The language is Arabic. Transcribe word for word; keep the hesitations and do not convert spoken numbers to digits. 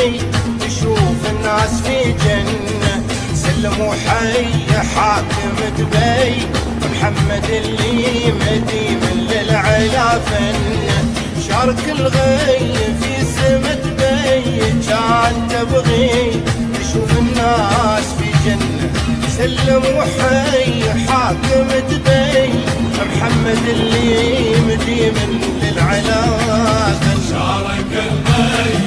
تبغي تشوف الناس في جنة. سلموا حي حاكم دبي محمد اللي مديم للعلا فنه. شارك الغي في سما دبي كان تبغي تشوف الناس في جنة. سلموا حي حاكم دبي محمد اللي مديم للعلا فنه. شارك الغي